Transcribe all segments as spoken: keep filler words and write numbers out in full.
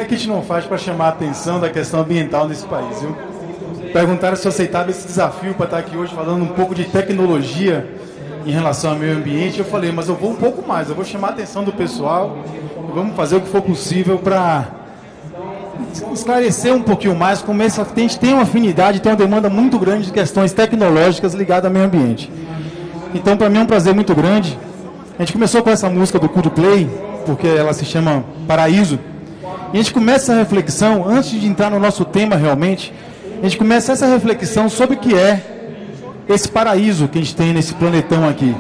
é que a gente não faz para chamar a atenção da questão ambiental nesse país, viu? Perguntaram se eu aceitava esse desafio para estar aqui hoje falando um pouco de tecnologia em relação ao meio ambiente. Eu falei, mas eu vou um pouco mais, eu vou chamar a atenção do pessoal e vamos fazer o que for possível para esclarecer um pouquinho mais como essa, a gente tem uma afinidade, tem uma demanda muito grande de questões tecnológicas ligadas ao meio ambiente. Então, para mim é um prazer muito grande. A gente começou com essa música do Coldplay, porque ela se chama Paraíso. E a gente começa essa reflexão, antes de entrar no nosso tema realmente, a gente começa essa reflexão sobre o que é esse paraíso que a gente tem nesse planetão aqui.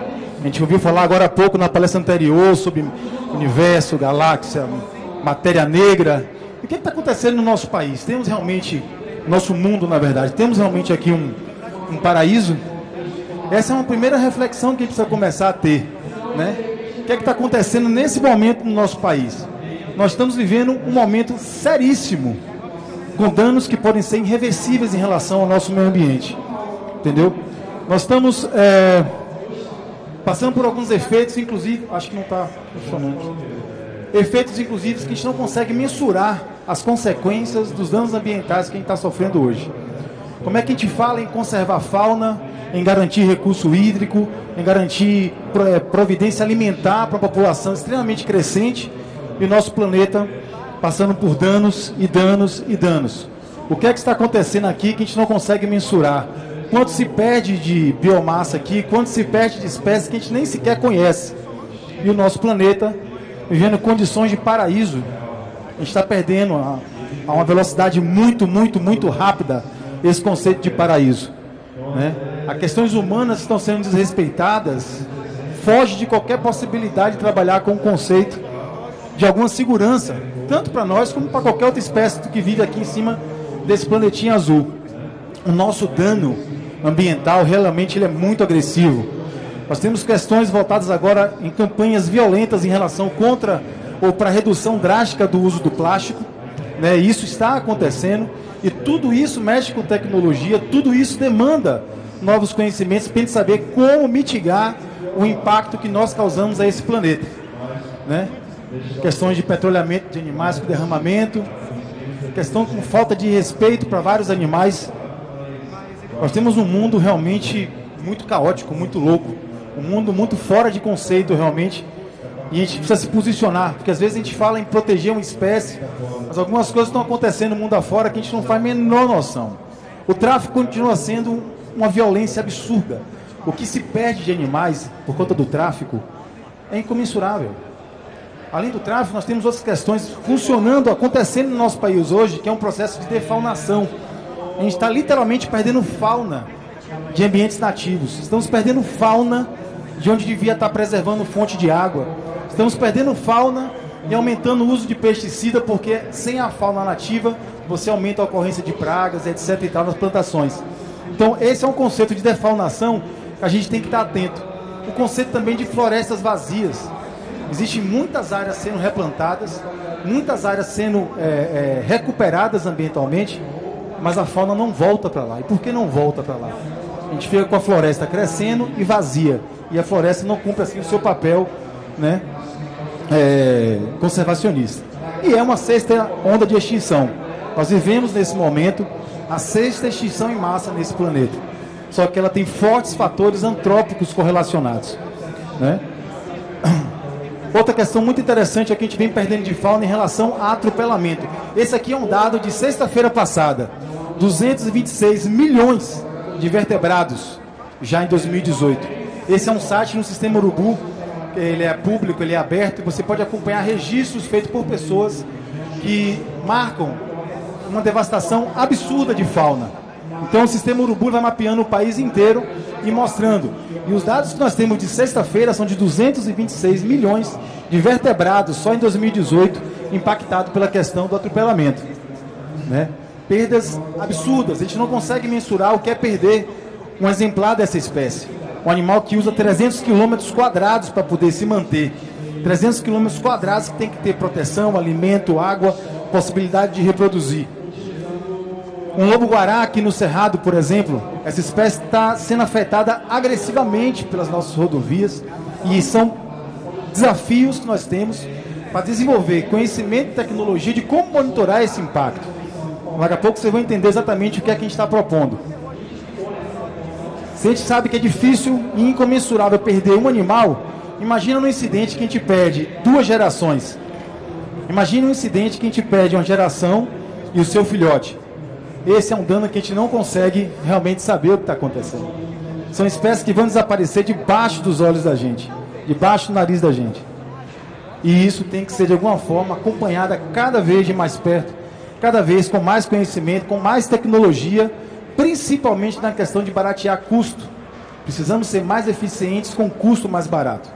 A gente ouviu falar agora há pouco na palestra anterior sobre universo, galáxia, matéria negra. E o que está acontecendo no nosso país? Temos realmente, nosso mundo na verdade, temos realmente aqui um, um paraíso? Essa é uma primeira reflexão que a gente precisa começar a ter, né? O que é que está acontecendo nesse momento no nosso país? Nós estamos vivendo um momento seríssimo, com danos que podem ser irreversíveis em relação ao nosso meio ambiente. Entendeu? Nós estamos é, passando por alguns efeitos, inclusive, acho que não está funcionando, efeitos, inclusive, que a gente não consegue mensurar as consequências dos danos ambientais que a gente está sofrendo hoje. Como é que a gente fala em conservar a fauna, em garantir recurso hídrico, em garantir providência alimentar para a população extremamente crescente e o nosso planeta passando por danos e danos e danos. O que é que está acontecendo aqui que a gente não consegue mensurar? Quanto se perde de biomassa aqui, quanto se perde de espécies que a gente nem sequer conhece. E o nosso planeta, vivendo condições de paraíso, a gente está perdendo a, a uma velocidade muito, muito, muito rápida esse conceito de paraíso, né? As questões humanas estão sendo desrespeitadas, foge de qualquer possibilidade de trabalhar com o conceito de alguma segurança, tanto para nós como para qualquer outra espécie que vive aqui em cima desse planetinha azul. O nosso dano ambiental realmente ele é muito agressivo. Nós temos questões voltadas agora em campanhas violentas em relação contra ou para redução drástica do uso do plástico, né? Isso está acontecendo e tudo isso mexe com tecnologia, tudo isso demanda novos conhecimentos para a gente saber como mitigar o impacto que nós causamos a esse planeta, né? Questões de petrolhamento de animais com derramamento, questão com falta de respeito para vários animais. Nós temos um mundo realmente muito caótico, muito louco, um mundo muito fora de conceito realmente, e a gente precisa se posicionar, porque às vezes a gente fala em proteger uma espécie, mas algumas coisas estão acontecendo no mundo afora que a gente não faz a menor noção. O tráfico continua sendo uma violência absurda. O que se perde de animais por conta do tráfico é incomensurável. Além do tráfico, nós temos outras questões funcionando, acontecendo no nosso país hoje, que é um processo de defaunação. A gente está literalmente perdendo fauna de ambientes nativos. Estamos perdendo fauna de onde devia estar preservando fonte de água. Estamos perdendo fauna e aumentando o uso de pesticida, porque sem a fauna nativa, você aumenta a ocorrência de pragas, etc e tal, nas plantações. Então, esse é um conceito de defaunação que a gente tem que estar atento. O conceito também de florestas vazias. Existem muitas áreas sendo replantadas, muitas áreas sendo é, é, recuperadas ambientalmente, mas a fauna não volta para lá. E por que não volta para lá? A gente fica com a floresta crescendo e vazia. E a floresta não cumpre assim o seu papel, né, é, conservacionista. E é uma sexta onda de extinção. Nós vivemos nesse momento a sexta extinção em massa nesse planeta. Só que ela tem fortes fatores antrópicos correlacionados, né? Outra questão muito interessante é que a gente vem perdendo de fauna em relação a atropelamento. Esse aqui é um dado de sexta-feira passada. duzentos e vinte e seis milhões de vertebrados já em dois mil e dezoito. Esse é um site no Sistema Urubu, ele é público, ele é aberto, e você pode acompanhar registros feitos por pessoas que marcam uma devastação absurda de fauna. Então o Sistema Urubu vai mapeando o país inteiro e mostrando. E os dados que nós temos de sexta-feira são de duzentos e vinte e seis milhões de vertebrados só em dois mil e dezoito impactados pela questão do atropelamento, né? Perdas absurdas. A gente não consegue mensurar o que é perder um exemplar dessa espécie. Um animal que usa trezentos quilômetros quadrados para poder se manter. trezentos quilômetros quadrados que tem que ter proteção, alimento, água, possibilidade de reproduzir. Um lobo-guará aqui no Cerrado, por exemplo, essa espécie está sendo afetada agressivamente pelas nossas rodovias, e são desafios que nós temos para desenvolver conhecimento e tecnologia de como monitorar esse impacto. Daqui a pouco vocês vão entender exatamente o que é que a gente está propondo. Se a gente sabe que é difícil e incomensurável perder um animal, imagina no incidente que a gente perde duas gerações. Imagina um incidente que a gente perde uma geração e o seu filhote. Esse é um dano que a gente não consegue realmente saber o que está acontecendo. São espécies que vão desaparecer debaixo dos olhos da gente, debaixo do nariz da gente. E isso tem que ser de alguma forma acompanhado cada vez de mais perto, cada vez com mais conhecimento, com mais tecnologia, principalmente na questão de baratear custo. Precisamos ser mais eficientes com custo mais barato.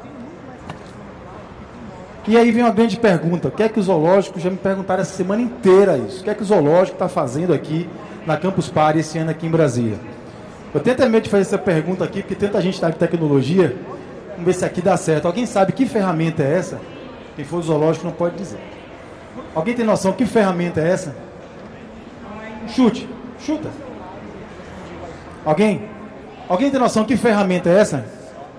E aí vem uma grande pergunta: o que é que o zoológico, já me perguntaram essa semana inteira isso, o que é que o zoológico está fazendo aqui na Campus Party esse ano aqui em Brasília? Eu tenho até medo de fazer essa pergunta aqui, porque tanta gente está de tecnologia. Vamos ver se aqui dá certo. Alguém sabe que ferramenta é essa? Quem for do zoológico não pode dizer. Alguém tem noção que ferramenta é essa? Chute. Chuta. Alguém? Alguém tem noção que ferramenta é essa?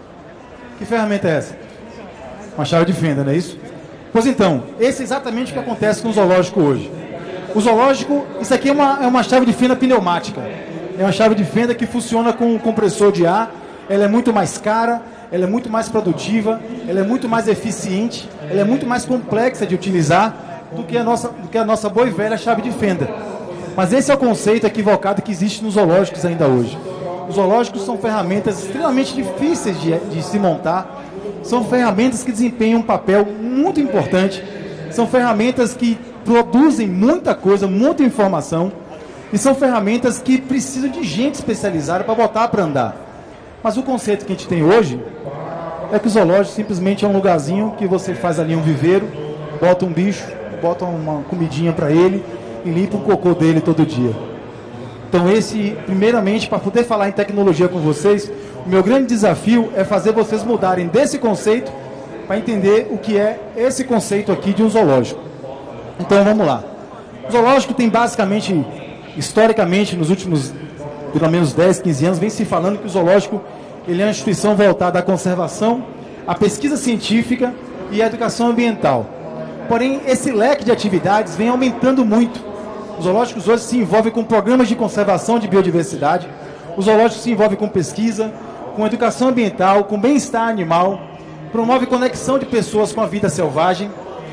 Que ferramenta é essa? Uma chave de fenda, não é isso? Pois então, esse é exatamente o que acontece com o zoológico hoje. O zoológico, isso aqui é uma, é uma chave de fenda pneumática. É uma chave de fenda que funciona com um compressor de ar. Ela é muito mais cara, ela é muito mais produtiva, ela é muito mais eficiente, ela é muito mais complexa de utilizar do que a nossa, do que a nossa boa e velha chave de fenda. Mas esse é o conceito equivocado que existe nos zoológicos ainda hoje. Os zoológicos são ferramentas extremamente difíceis de, de se montar, são ferramentas que desempenham um papel muito importante, são ferramentas que produzem muita coisa, muita informação, e são ferramentas que precisam de gente especializada para botar para andar. Mas o conceito que a gente tem hoje é que o zoológico simplesmente é um lugarzinho que você faz ali um viveiro, bota um bicho, bota uma comidinha para ele e limpa o cocô dele todo dia. Então esse, primeiramente, para poder falar em tecnologia com vocês, o meu grande desafio é fazer vocês mudarem desse conceito para entender o que é esse conceito aqui de um zoológico. Então vamos lá. O zoológico tem basicamente, historicamente, nos últimos pelo menos dez, quinze anos, vem se falando que o zoológico ele é uma instituição voltada à conservação, à pesquisa científica e à educação ambiental. Porém, esse leque de atividades vem aumentando muito. Os zoológicos hoje se envolvem com programas de conservação de biodiversidade, os zoológicos se envolvem com pesquisa, com educação ambiental, com bem-estar animal, promove conexão de pessoas com a vida selvagem,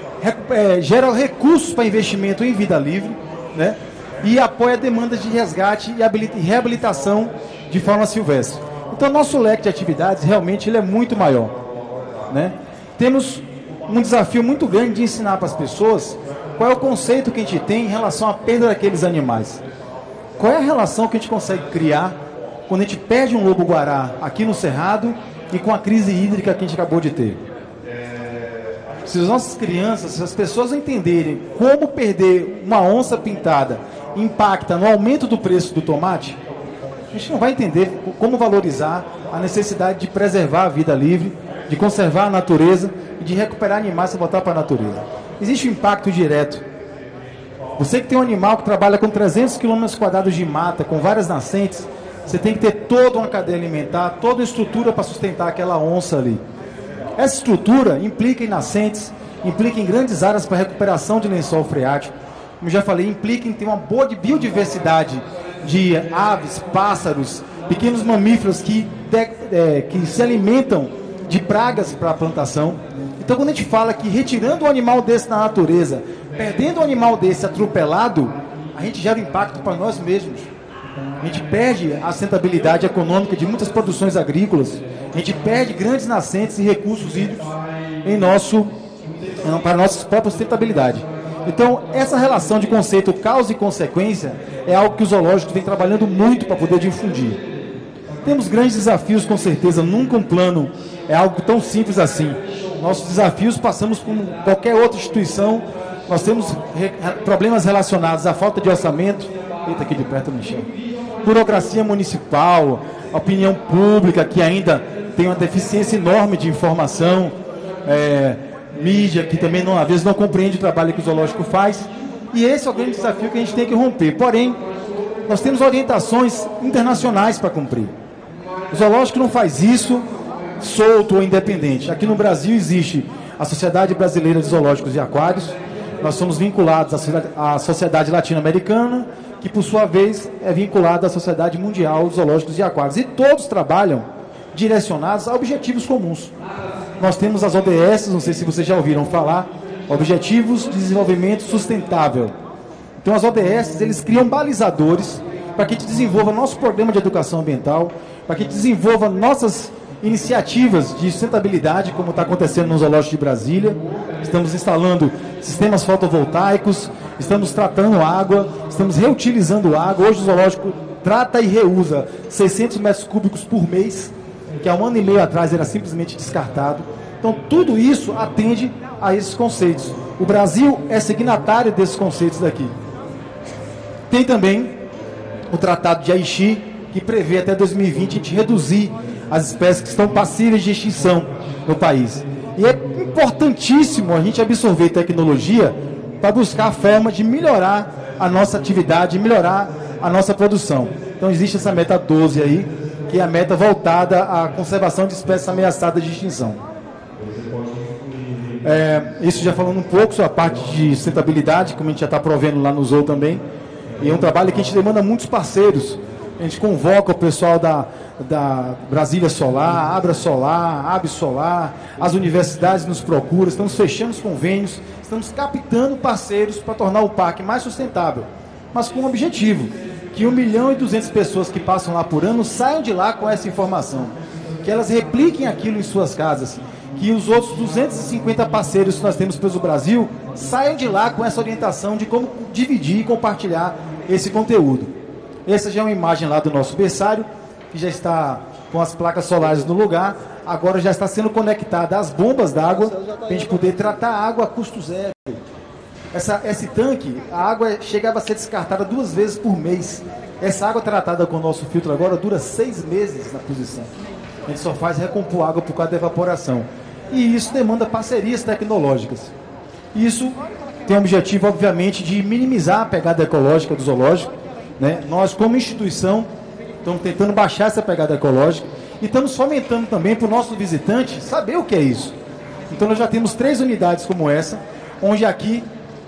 é, gera recursos para investimento em vida livre, né? E apoia demandas de resgate e reabilitação de fauna silvestre. Então, nosso leque de atividades realmente ele é muito maior, né? Temos um desafio muito grande de ensinar para as pessoas qual é o conceito que a gente tem em relação à perda daqueles animais. Qual é a relação que a gente consegue criar quando a gente perde um lobo-guará aqui no Cerrado e com a crise hídrica que a gente acabou de ter? Se as nossas crianças, se as pessoas entenderem como perder uma onça pintada impacta no aumento do preço do tomate, a gente não vai entender como valorizar a necessidade de preservar a vida livre, de conservar a natureza e de recuperar animais e botar para a natureza. Existe um impacto direto. Você que tem um animal que trabalha com trezentos quilômetros quadrados de mata, com várias nascentes, você tem que ter toda uma cadeia alimentar, toda a estrutura para sustentar aquela onça ali. Essa estrutura implica em nascentes, implica em grandes áreas para recuperação de lençol freático. Como já falei, implica em ter uma boa biodiversidade de aves, pássaros, pequenos mamíferos que, de, é, que se alimentam de pragas para a plantação. Então, quando a gente fala que retirando um animal desse da natureza, perdendo um animal desse atropelado, a gente gera impacto para nós mesmos. A gente perde a sustentabilidade econômica de muitas produções agrícolas, a gente perde grandes nascentes e recursos hídricos em nosso, para a nossa própria sustentabilidade. Então, essa relação de conceito causa e consequência é algo que o zoológico vem trabalhando muito para poder difundir. Temos grandes desafios, com certeza, nunca um plano é algo tão simples assim. Nossos desafios passamos como qualquer outra instituição, nós temos re problemas relacionados à falta de orçamento, eita, aqui de perto no chão, burocracia municipal, opinião pública que ainda tem uma deficiência enorme de informação, é, mídia que também não, às vezes não compreende o trabalho que o zoológico faz, e esse é o grande desafio que a gente tem que romper. Porém, nós temos orientações internacionais para cumprir. O zoológico não faz isso solto ou independente. Aqui no Brasil existe a Sociedade Brasileira de Zoológicos e Aquários. Nós somos vinculados à Sociedade Latino-Americana, que por sua vez é vinculada à Sociedade Mundial de Zoológicos e Aquários. E todos trabalham direcionados a objetivos comuns. Nós temos as O D S, não sei se vocês já ouviram falar, Objetivos de Desenvolvimento Sustentável. Então as O D S, eles criam balizadores para que a gente desenvolva nosso programa de educação ambiental, para que a gente desenvolva nossas iniciativas de sustentabilidade, como está acontecendo no Zoológico de Brasília. Estamos instalando sistemas fotovoltaicos, estamos tratando água, estamos reutilizando água. Hoje o zoológico trata e reusa seiscentos metros cúbicos por mês, que há um ano e meio atrás era simplesmente descartado. Então tudo isso atende a esses conceitos. O Brasil é signatário desses conceitos daqui. Tem também o Tratado de Aichi, que prevê até dois mil e vinte a gente reduzir as espécies que estão passíveis de extinção no país. E é importantíssimo a gente absorver tecnologia para buscar a forma de melhorar a nossa atividade, melhorar a nossa produção. Então existe essa meta doze aí, que é a meta voltada à conservação de espécies ameaçadas de extinção. É, isso já falando um pouco sobre a parte de sustentabilidade, como a gente já está provendo lá no Zoo também. E é um trabalho que a gente demanda muitos parceiros. A gente convoca o pessoal da, da Brasília Solar, Abra Solar, Ab Solar, as universidades nos procuram, estamos fechando os convênios, estamos captando parceiros para tornar o parque mais sustentável, mas com um objetivo, que um milhão e duzentas pessoas que passam lá por ano saiam de lá com essa informação, que elas repliquem aquilo em suas casas, que os outros duzentos e cinquenta parceiros que nós temos pelo Brasil saiam de lá com essa orientação de como dividir e compartilhar esse conteúdo. Essa já é uma imagem lá do nosso berçário, que já está com as placas solares no lugar. Agora já está sendo conectada às bombas d'água, para a gente poder tratar a água a custo zero. Essa, esse tanque, a água chegava a ser descartada duas vezes por mês. Essa água tratada com o nosso filtro agora dura seis meses na posição. A gente só faz recompor água por causa da evaporação. E isso demanda parcerias tecnológicas. Isso tem o objetivo, obviamente, de minimizar a pegada ecológica do zoológico. Né? Nós, como instituição, estamos tentando baixar essa pegada ecológica e estamos fomentando também para o nosso visitante saber o que é isso. Então nós já temos três unidades como essa, onde aqui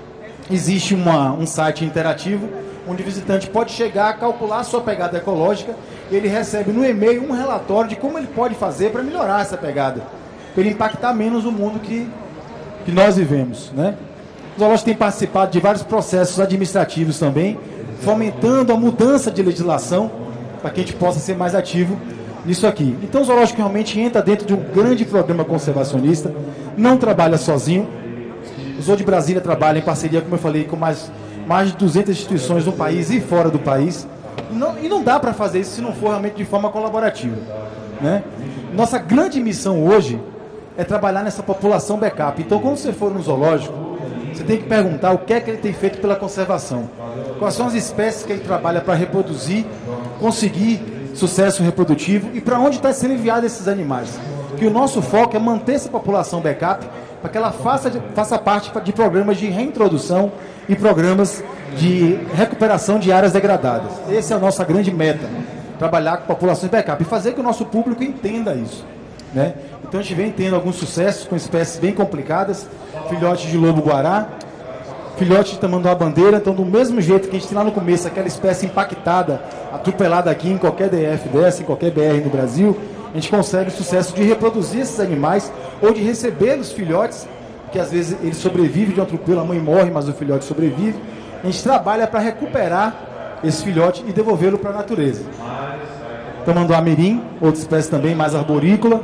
existe uma, um site interativo, onde o visitante pode chegar, calcular a sua pegada ecológica, e ele recebe no e-mail um relatório de como ele pode fazer para melhorar essa pegada, para ele impactar menos o mundo que, que nós vivemos. Né? O zoológico tem participado de vários processos administrativos também, fomentando a mudança de legislação para que a gente possa ser mais ativo nisso aqui. Então o zoológico realmente entra dentro de um grande programa conservacionista, não trabalha sozinho. O Zoo de Brasília trabalha em parceria, como eu falei, com mais, mais de duzentas instituições no país e fora do país. E não, e não dá para fazer isso se não for realmente de forma colaborativa. Né? Nossa grande missão hoje é trabalhar nessa população backup. Então quando você for no zoológico, você tem que perguntar o que é que ele tem feito pela conservação. Quais são as espécies que ele trabalha para reproduzir, conseguir sucesso reprodutivo e para onde está sendo enviado esses animais. Que o nosso foco é manter essa população backup para que ela faça, faça parte de programas de reintrodução e programas de recuperação de áreas degradadas. Essa é a nossa grande meta, trabalhar com populações backup e fazer que o nosso público entenda isso. Né? Então a gente vem tendo alguns sucessos com espécies bem complicadas, filhote de lobo-guará, filhote de tamanduá-bandeira. Então do mesmo jeito que a gente tem lá no começo aquela espécie impactada, atropelada aqui em qualquer D F dessa, em qualquer B R no Brasil, a gente consegue o sucesso de reproduzir esses animais ou de receber os filhotes, que às vezes eles sobrevivem de um atropelo, a mãe morre, mas o filhote sobrevive. A gente trabalha para recuperar esse filhote e devolvê-lo para a natureza. Tamanduá-mirim, outra espécie também mais arborícola,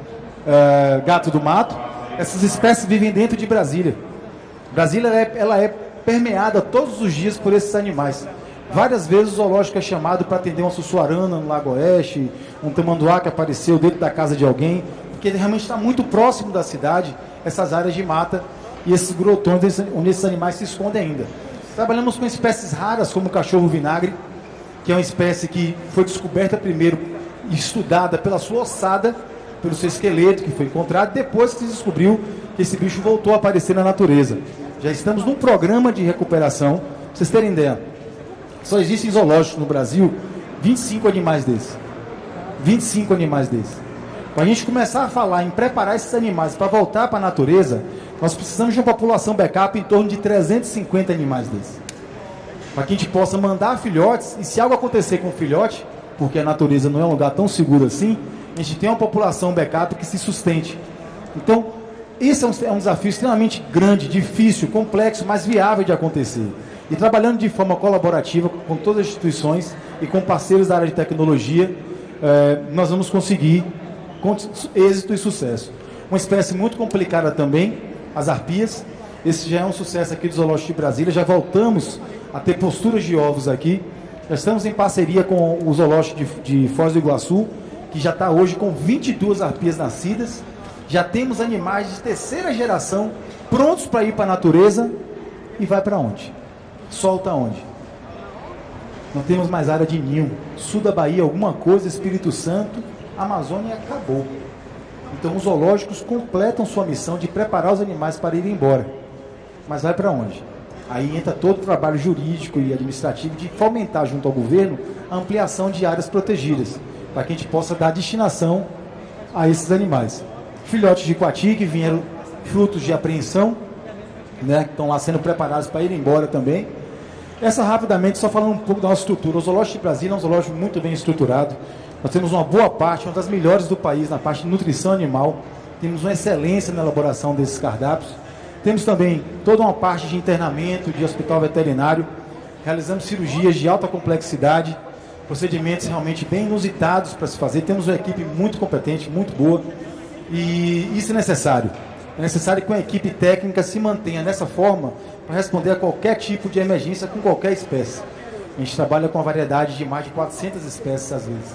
é, gato do mato. Essas espécies vivem dentro de Brasília. Brasília ela é, ela é permeada todos os dias por esses animais. Várias vezes o zoológico é chamado para atender uma sussuarana no Lago Oeste, um tamanduá que apareceu dentro da casa de alguém, porque ele realmente está muito próximo da cidade, essas áreas de mata e esses grotões onde esses animais se escondem ainda. Trabalhamos com espécies raras como o cachorro-vinagre, que é uma espécie que foi descoberta primeiro e estudada pela sua ossada, pelo seu esqueleto que foi encontrado, depois que se descobriu que esse bicho voltou a aparecer na natureza. Já estamos num programa de recuperação, para vocês terem ideia. Só existem zoológicos no Brasil vinte e cinco animais desses. vinte e cinco animais desses. Para a gente começar a falar em preparar esses animais para voltar para a natureza, nós precisamos de uma população backup em torno de trezentos e cinquenta animais desses. Para que a gente possa mandar filhotes, e se algo acontecer com o filhote, porque a natureza não é um lugar tão seguro assim, a gente tem uma população backup que se sustente. Então, esse é um, é um desafio extremamente grande, difícil, complexo, mas viável de acontecer. E trabalhando de forma colaborativa com todas as instituições e com parceiros da área de tecnologia, eh, nós vamos conseguir com êxito e sucesso. Uma espécie muito complicada também, as arpias. Esse já é um sucesso aqui do Zoológico de Brasília. Já voltamos a ter posturas de ovos aqui. Já estamos em parceria com o Zoológico de, de Foz do Iguaçu, que já está hoje com vinte e duas arpias nascidas. Já temos animais de terceira geração prontos para ir para a natureza. E vai para onde? Solta onde? Não temos mais área de ninho. Sul da Bahia, alguma coisa, Espírito Santo, Amazônia acabou. Então os zoológicos completam sua missão de preparar os animais para ir embora. Mas vai para onde? Aí entra todo o trabalho jurídico e administrativo de fomentar junto ao governo a ampliação de áreas protegidas, para que a gente possa dar destinação a esses animais. Filhotes de coati que vieram frutos de apreensão, né, que estão lá sendo preparados para ir embora também. Essa rapidamente, só falando um pouco da nossa estrutura. O Zoológico de Brasília é um zoológico muito bem estruturado. Nós temos uma boa parte, uma das melhores do país na parte de nutrição animal. Temos uma excelência na elaboração desses cardápios. Temos também toda uma parte de internamento, de hospital veterinário. Realizamos cirurgias de alta complexidade, procedimentos realmente bem inusitados para se fazer. Temos uma equipe muito competente, muito boa. E isso é necessário. É necessário que uma equipe técnica se mantenha dessa forma para responder a qualquer tipo de emergência com qualquer espécie. A gente trabalha com uma variedade de mais de quatrocentas espécies às vezes.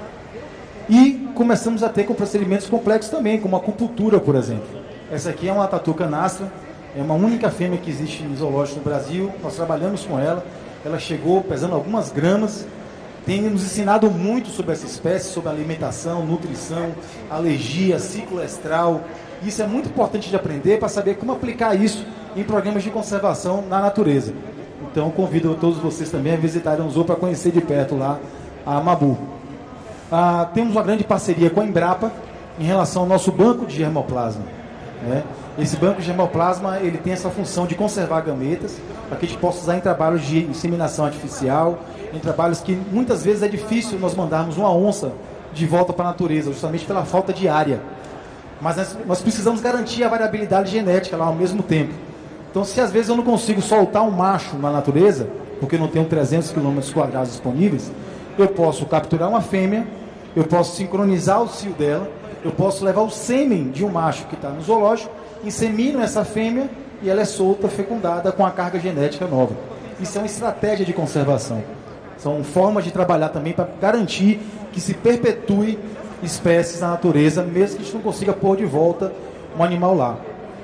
E começamos a ter com procedimentos complexos também, como a acupuntura, por exemplo. Essa aqui é uma tatu canastra, é uma única fêmea que existe em zoológico no Brasil. Nós trabalhamos com ela, ela chegou pesando algumas gramas, tem nos ensinado muito sobre essa espécie, sobre alimentação, nutrição, alergia, ciclo estral. Isso é muito importante de aprender para saber como aplicar isso em programas de conservação na natureza. Então convido todos vocês também a visitarem o zoo para conhecer de perto lá a Mabu. Ah, temos uma grande parceria com a Embrapa em relação ao nosso banco de germoplasma, né? Esse banco de germoplasma ele tem essa função de conservar gametas para que a gente possa usar em trabalhos de inseminação artificial, em trabalhos que muitas vezes é difícil nós mandarmos uma onça de volta para a natureza, justamente pela falta de área. Mas nós, nós precisamos garantir a variabilidade genética lá ao mesmo tempo. Então, se às vezes eu não consigo soltar um macho na natureza, porque eu não tenho trezentos quilômetros quadrados disponíveis, eu posso capturar uma fêmea, eu posso sincronizar o cio dela, eu posso levar o sêmen de um macho que está no zoológico, insemino essa fêmea e ela é solta, fecundada com a carga genética nova. Isso é uma estratégia de conservação. São formas de trabalhar também para garantir que se perpetue espécies na natureza, mesmo que a gente não consiga pôr de volta um animal lá.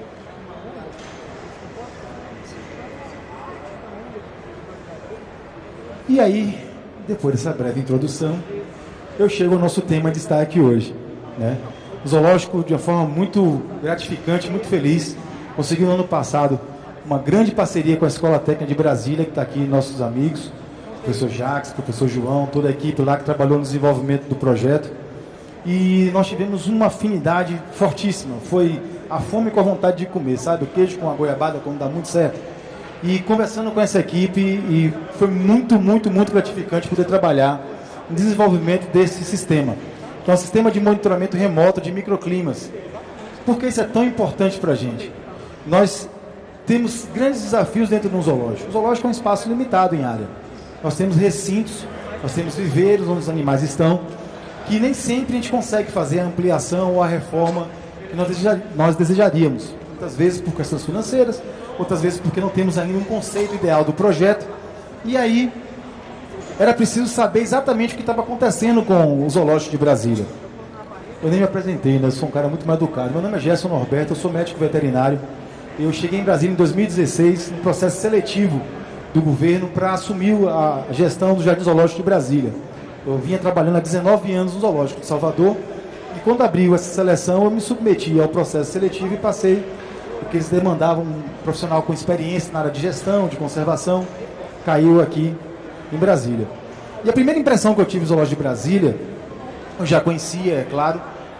E aí, depois dessa breve introdução, eu chego ao nosso tema de estar aqui hoje, né? O zoológico, de uma forma muito gratificante, muito feliz, conseguiu no ano passado uma grande parceria com a Escola Técnica de Brasília, que está aqui, nossos amigos, professor Jacques, professor João, toda a equipe lá que trabalhou no desenvolvimento do projeto. E nós tivemos uma afinidade fortíssima, foi a fome com a vontade de comer, sabe? O queijo com a goiabada, como dá muito certo. E conversando com essa equipe, e foi muito, muito, muito gratificante poder trabalhar no desenvolvimento desse sistema, que é um sistema de monitoramento remoto de microclimas. Por que isso é tão importante para a gente? Nós temos grandes desafios dentro de um zoológico. O zoológico é um espaço limitado em área. Nós temos recintos, nós temos viveiros onde os animais estão, que nem sempre a gente consegue fazer a ampliação ou a reforma que nós, desejar, nós desejaríamos. Muitas vezes por questões financeiras, outras vezes porque não temos ainda um conceito ideal do projeto. E aí, era preciso saber exatamente o que estava acontecendo com o Zoológico de Brasília. Eu nem me apresentei, né? Eu sou um cara muito mal educado. Meu nome é Gerson Norberto, eu sou médico veterinário. Eu cheguei em Brasília em dois mil e dezesseis, no processo seletivo do governo para assumir a gestão do Jardim Zoológico de Brasília. Eu vinha trabalhando há dezenove anos no Zoológico de Salvador, e quando abriu essa seleção, eu me submeti ao processo seletivo e passei, porque eles demandavam um profissional com experiência na área de gestão, de conservação, caiu aqui em Brasília. E a primeira impressão que eu tive do Zoológico de Brasília, eu já conhecia, é claro,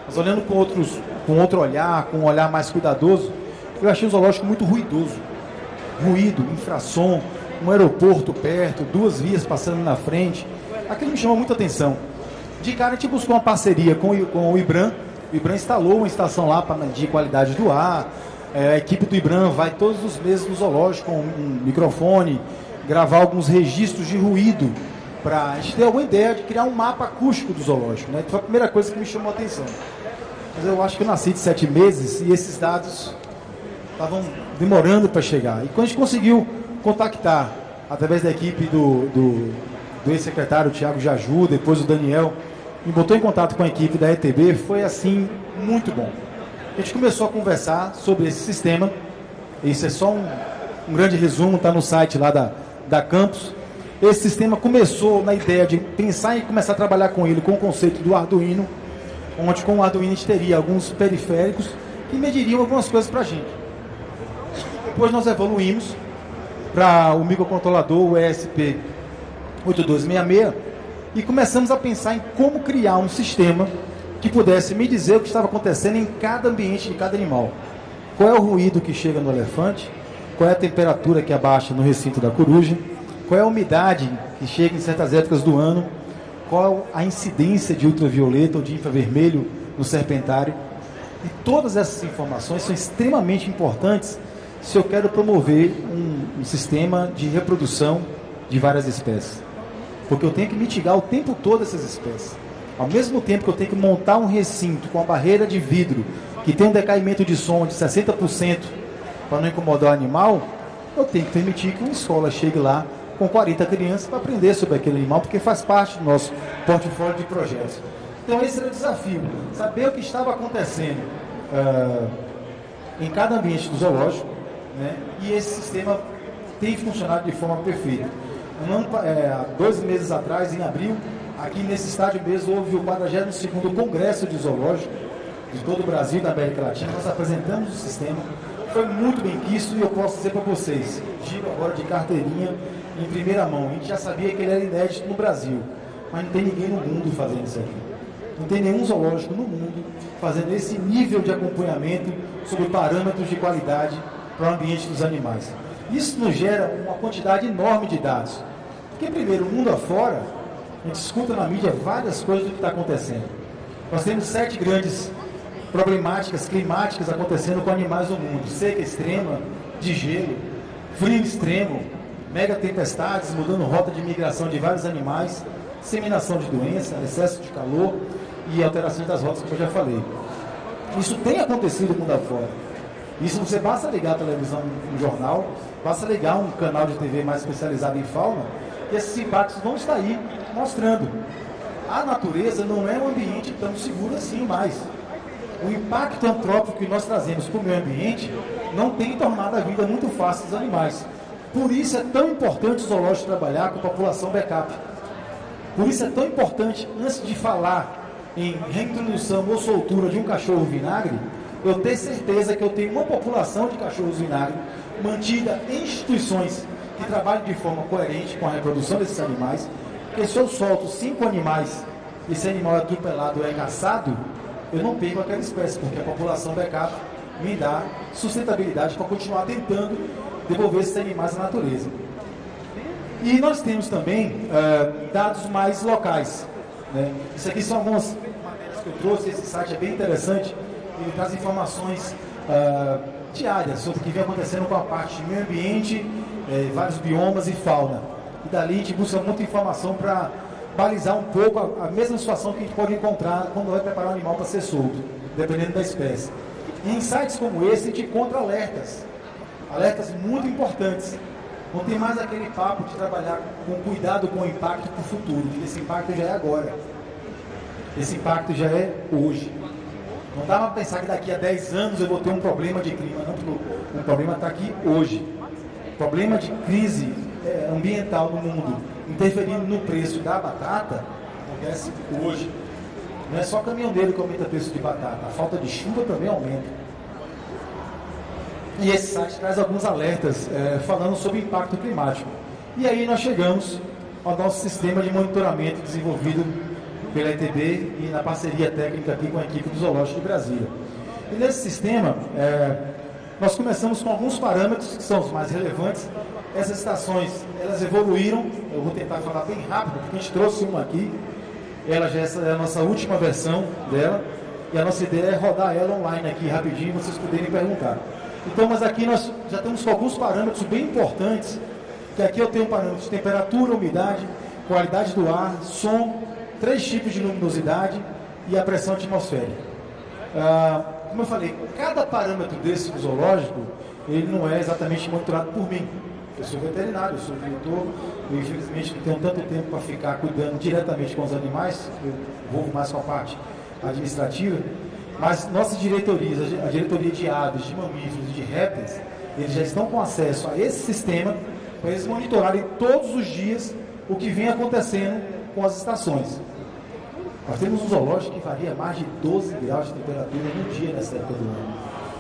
Mas olhando com, outros, com outro olhar, com um olhar mais cuidadoso, eu achei o zoológico muito ruidoso. Ruído, infrassom, um aeroporto perto, duas vias passando na frente. Aquilo me chamou muita atenção. De cara a gente buscou uma parceria com, com o IBRAM. O IBRAM instalou uma estação lá para medir qualidade do ar. É, a equipe do IBRAM vai todos os meses no zoológico com um microfone, gravar alguns registros de ruído, para a gente ter alguma ideia de criar um mapa acústico do zoológico, né? Foi a primeira coisa que me chamou a atenção. Mas eu acho que eu nasci de sete meses e esses dados estavam demorando para chegar. E quando a gente conseguiu contactar, através da equipe do, do, do ex-secretário Tiago Jaju, depois o Daniel, me botou em contato com a equipe da E T B, foi assim, muito bom. A gente começou a conversar sobre esse sistema. Isso é só um, um grande resumo, está no site lá da, da Campus. Esse sistema começou na ideia de pensar em começar a trabalhar com ele, com o conceito do Arduino, onde com o Arduino a gente teria alguns periféricos que mediriam algumas coisas para a gente. Depois nós evoluímos para o microcontrolador, o E S P oito dois seis seis, e começamos a pensar em como criar um sistema que pudesse me dizer o que estava acontecendo em cada ambiente de cada animal. Qual é o ruído que chega no elefante, qual é a temperatura que abaixa no recinto da coruja, qual é a umidade que chega em certas épocas do ano, qual a incidência de ultravioleta ou de infravermelho no serpentário. E todas essas informações são extremamente importantes se eu quero promover um, um sistema de reprodução de várias espécies. Porque eu tenho que mitigar o tempo todo essas espécies. Ao mesmo tempo que eu tenho que montar um recinto com a barreira de vidro, que tem um decaimento de som de sessenta por cento para não incomodar o animal, eu tenho que permitir que uma escola chegue lá com quarenta crianças para aprender sobre aquele animal, porque faz parte do nosso portfólio de projetos. Então esse era o desafio, saber o que estava acontecendo uh, em cada ambiente do zoológico, né? E esse sistema tem funcionado de forma perfeita. Um ano, é, há dois meses atrás, em abril, aqui nesse estádio mesmo, houve o quadragésimo segundo Congresso de Zoológico de todo o Brasil e da América Latina. Nós apresentamos o sistema, foi muito bem quisto e eu posso dizer para vocês, digo agora de carteirinha, em primeira mão, a gente já sabia que ele era inédito no Brasil, mas não tem ninguém no mundo fazendo isso aqui. Não tem nenhum zoológico no mundo fazendo esse nível de acompanhamento sobre parâmetros de qualidade para o ambiente dos animais. Isso nos gera uma quantidade enorme de dados. Porque, primeiro, o mundo afora, a gente escuta na mídia várias coisas do que está acontecendo. Nós temos sete grandes problemáticas climáticas acontecendo com animais no mundo. Seca extrema, de gelo, frio extremo, mega tempestades, mudando rota de migração de vários animais, disseminação de doença, excesso de calor e alterações das rotas, que eu já falei. Isso tem acontecido no mundo afora. Isso você basta ligar a televisão, um jornal, basta ligar um canal de T V mais especializado em fauna, e esses impactos vão estar aí mostrando. A natureza não é um ambiente tão seguro assim mais. O impacto antrópico que nós trazemos para o meio ambiente não tem tornado a vida muito fácil dos animais. Por isso é tão importante o zoológico trabalhar com a população backup. Por isso é tão importante, antes de falar em reintrodução ou soltura de um cachorro vinagre, eu ter certeza que eu tenho uma população de cachorros vinagre mantida em instituições que trabalhem de forma coerente com a reprodução desses animais, porque se eu solto cinco animais e esse animal é atropelado ou é caçado, eu não perco aquela espécie, porque a população backup me dá sustentabilidade para continuar tentando devolver esses animais à natureza. E nós temos também uh, dados mais locais, né? Isso aqui são algumas matérias que eu trouxe, esse site é bem interessante, ele traz informações uh, diárias sobre o que vem acontecendo com a parte de meio ambiente, eh, vários biomas e fauna. E dali a gente busca muita informação para balizar um pouco a, a mesma situação que a gente pode encontrar quando vai preparar um animal para ser solto, dependendo da espécie. E em sites como esse a gente encontra alertas, alertas muito importantes. Não tem mais aquele papo de trabalhar com cuidado com o impacto para o futuro, porque esse impacto já é agora. Esse impacto já é hoje. Não dá para pensar que daqui a dez anos eu vou ter um problema de clima, não, porque o problema está aqui hoje. O problema de crise é, ambiental no mundo, interferindo no preço da batata, acontece hoje. Não é só caminhoneiro que aumenta o preço de batata, a falta de chuva também aumenta. E esse site traz alguns alertas é, falando sobre o impacto climático. E aí nós chegamos ao nosso sistema de monitoramento desenvolvido pela E T B e na parceria técnica aqui com a equipe do Zoológico de Brasília. E nesse sistema, é, nós começamos com alguns parâmetros que são os mais relevantes. Essas estações, elas evoluíram, eu vou tentar falar bem rápido, porque a gente trouxe uma aqui, ela já essa é a nossa última versão dela, e a nossa ideia é rodar ela online aqui rapidinho, vocês poderem perguntar. Então, mas aqui nós já temos alguns parâmetros bem importantes, que aqui eu tenho parâmetros de temperatura, umidade, qualidade do ar, som, três tipos de luminosidade e a pressão atmosférica. Ah, como eu falei, cada parâmetro desse zoológico, ele não é exatamente monitorado por mim. Eu sou veterinário, eu sou diretor, eu infelizmente não tenho tanto tempo para ficar cuidando diretamente com os animais, eu vou mais com a parte administrativa, mas nossas diretorias, a diretoria de aves, de mamíferos e de répteis, eles já estão com acesso a esse sistema para eles monitorarem todos os dias o que vem acontecendo com as estações. Nós temos um zoológico que varia mais de doze graus de temperatura no dia nessa época do ano.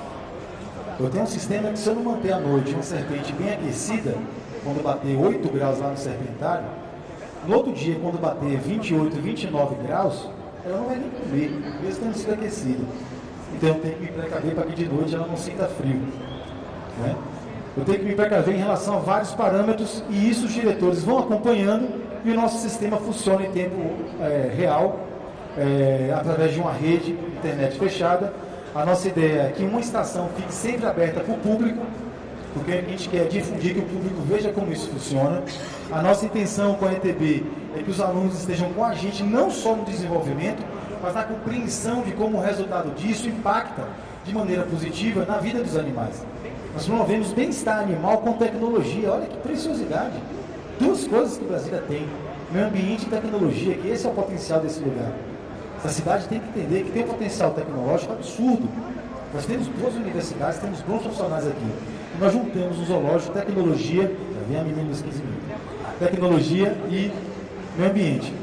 Eu tenho um sistema que, se eu não manter à noite uma serpente bem aquecida, quando bater oito graus lá no serpentário, no outro dia, quando bater vinte e oito, vinte e nove graus, ela não vai nem comer, mesmo tendo sido aquecida. Então eu tenho que me precaver para que de noite ela não sinta frio. Né? Eu tenho que me precaver em relação a vários parâmetros e isso os diretores vão acompanhando e o nosso sistema funciona em tempo é, real, é, através de uma rede internet fechada. A nossa ideia é que uma estação fique sempre aberta para o público, porque a gente quer difundir que o público veja como isso funciona. A nossa intenção com a E T B é que os alunos estejam com a gente não só no desenvolvimento, mas na compreensão de como o resultado disso impacta de maneira positiva na vida dos animais. Nós promovemos bem-estar animal com tecnologia. Olha que preciosidade! Duas coisas que Brasília tem: meio ambiente e tecnologia, que esse é o potencial desse lugar. A cidade tem que entender que tem um potencial tecnológico absurdo. Nós temos boas universidades, temos bons profissionais aqui. E nós juntamos o zoológico, tecnologia, já vem a menina dos quinze minutos, tecnologia e meio ambiente.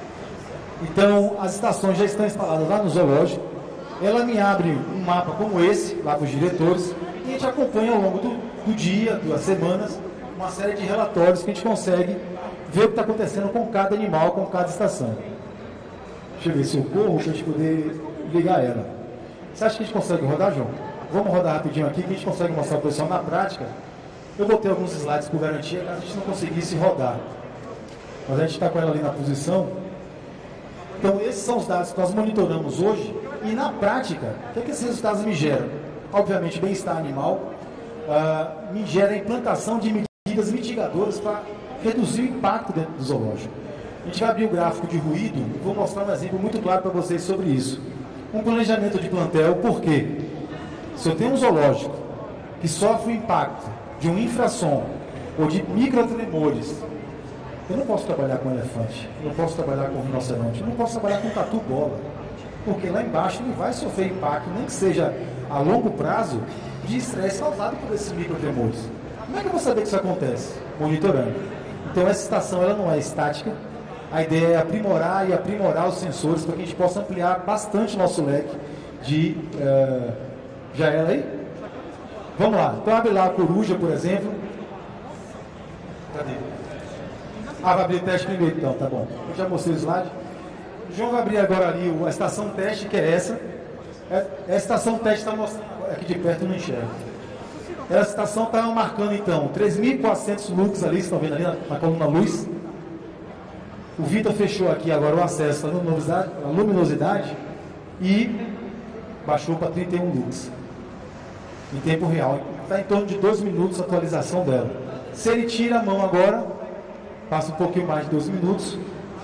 Então, as estações já estão instaladas lá no zoológico. Ela me abre um mapa como esse, lá para os diretores, e a gente acompanha ao longo do, do dia, das semanas, uma série de relatórios que a gente consegue ver o que está acontecendo com cada animal, com cada estação. Deixa eu ver se eu corro para a gente poder ligar ela. Você acha que a gente consegue rodar, João? Vamos rodar rapidinho aqui, que a gente consegue mostrar o pessoal na prática. Eu botei alguns slides por garantia, caso a gente não conseguisse rodar. Mas a gente está com ela ali na posição. Então, esses são os dados que nós monitoramos hoje. E na prática, o que, é que esses resultados me geram? Obviamente, bem-estar animal. Uh, me gera a implantação de medidas mitigadoras para reduzir o impacto dentro do zoológico. A gente vai abrir o gráfico de ruído e vou mostrar um exemplo muito claro para vocês sobre isso. Um planejamento de plantel, por quê? Se eu tenho um zoológico que sofre o impacto de um infrassom ou de microtremores, eu não posso trabalhar com elefante, eu não posso trabalhar com rinoceronte, eu não posso trabalhar com tatu-bola, porque lá embaixo ele vai sofrer impacto, nem que seja a longo prazo, de estresse causado por esses microtremores. Como é que eu vou saber que isso acontece? Monitorando. Então essa estação ela não é estática. A ideia é aprimorar e aprimorar os sensores para que a gente possa ampliar bastante o nosso leque de... Uh, já era aí? Vamos lá. Então abre lá a coruja, por exemplo. Cadê? Ah, vai abrir o teste primeiro então, tá bom. Eu já mostrei o slide. O João vai abrir agora ali a estação teste, que é essa. Essa estação teste está mostrando... Aqui de perto eu não enxergo. Essa estação está marcando então três mil e quatrocentos lux ali, estão vendo ali na, na coluna luz. O Vitor fechou aqui agora o acesso à luminosidade, à luminosidade e baixou para trinta e um lux em tempo real. Está em torno de dois minutos a atualização dela. Se ele tira a mão agora, passa um pouquinho mais de dois minutos.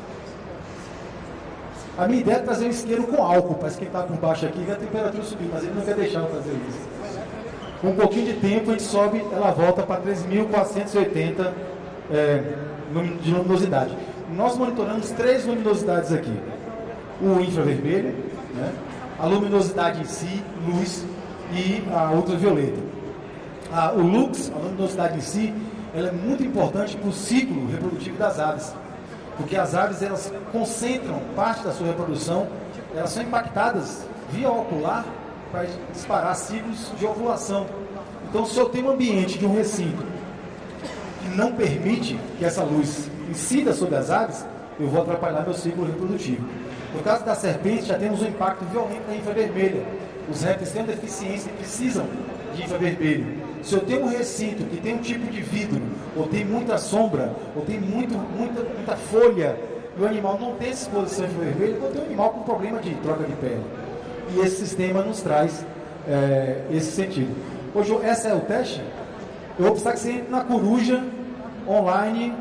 A minha ideia é trazer um isqueiro com álcool para esquentar por baixo aqui e a temperatura subir, mas ele não quer deixar eu fazer isso. Com um pouquinho de tempo a gente sobe, ela volta para três mil quatrocentos e oitenta é, de luminosidade. Nós monitoramos três luminosidades aqui. O infravermelho, né? A luminosidade em si, luz, e a ultravioleta. A, o lux, a luminosidade em si, ela é muito importante para o ciclo reprodutivo das aves. Porque as aves, elas concentram parte da sua reprodução, elas são impactadas via ocular para disparar ciclos de ovulação. Então, se eu tenho um ambiente de um recinto que não permite que essa luz incida sobre as aves, eu vou atrapalhar meu ciclo reprodutivo. No caso da serpente, já temos um impacto violento na infravermelha. Os répteis têm deficiência e precisam de infravermelho. Se eu tenho um recinto que tem um tipo de vidro, ou tem muita sombra, ou tem muito, muita, muita folha, e o animal não tem essa exposição infravermelha, eu vou ter um animal com problema de troca de pele. E esse sistema nos traz é, esse sentido. Hoje, esse é o teste. Eu vou precisar que você entre na coruja online